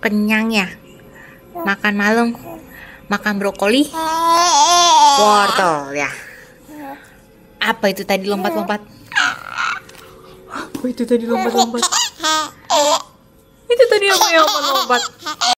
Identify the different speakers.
Speaker 1: kenyang ya? Makan malam, makan brokoli, wortel ya. Apa itu tadi lompat-lompat? Apa itu tadi lompat-lompat? Itu tadi apa yang lompat-lompat?